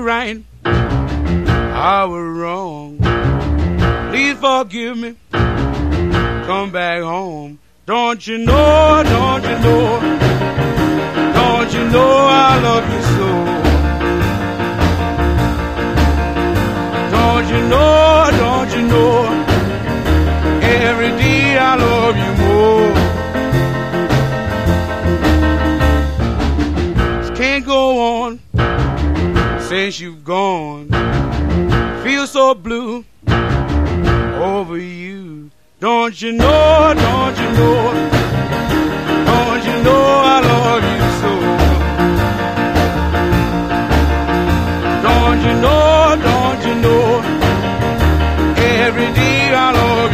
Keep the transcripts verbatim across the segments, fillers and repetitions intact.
right, I was wrong. Please forgive me, come back home. Don't you know, don't you know, don't you know I love you so? Don't you know, don't you know, every day I love you more. This can't go on since you've gone. Feel so blue over you. Don't you know, don't you know, don't you know I love you so? Don't you know, don't you know, every day I love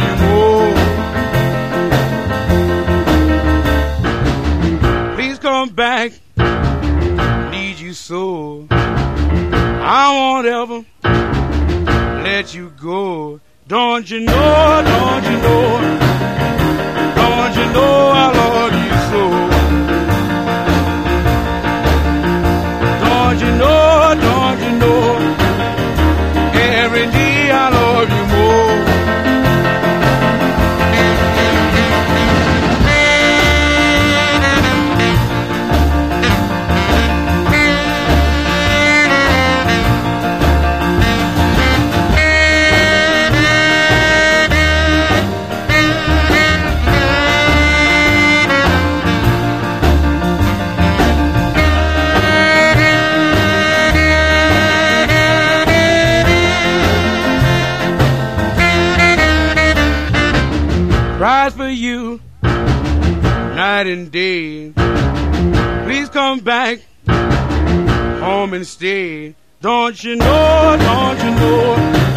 you more. Please come back, need you so. I won't ever let you go. Don't you know, don't you know, don't you know I love you so? Don't you know, don't you know, every day I love you more. Cries for you night and day. Please come back home and stay. Don't you know, don't you know,